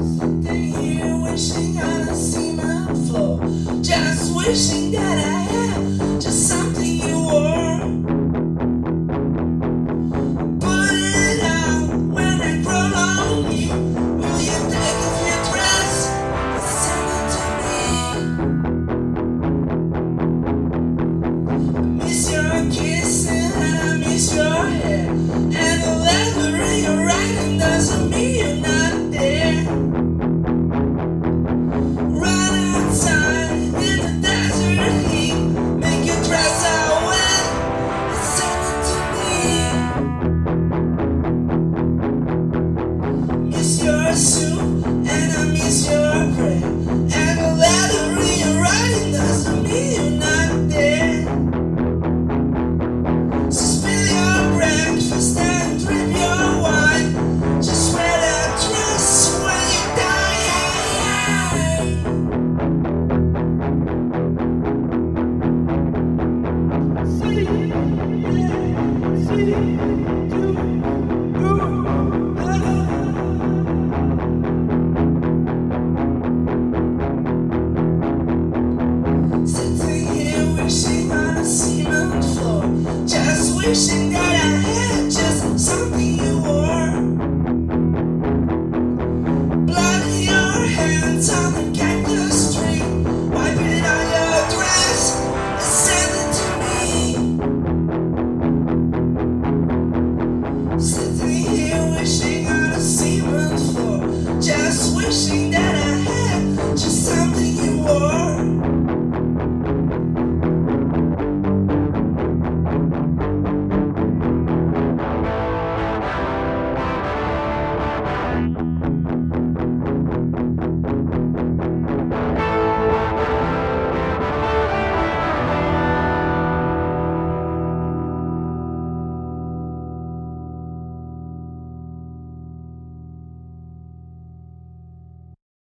Sitting here wishing on a cement floor, just wishing that I had just something you wore. Put it out when I grow lonely. Will you take off your dress and send it to me? I miss your kissing and I miss your hair, and the letter in your writing doesn't mean you're not there. Run outside in the desert heat, make your dress out wet and send it to me. Miss your soup and I miss your bread, and the letter in your writing doesn't mean you're not there. So spill your breakfast and drip your wine, just wear that dress when you die. Sitting here wishing on a cement floor, just wishing that I had just something you wore. Blood in your hands on the cactus tree, wipe it on your dress and send it to me. Sitting here wishing on a cement floor, just wishing that I had just something you wore.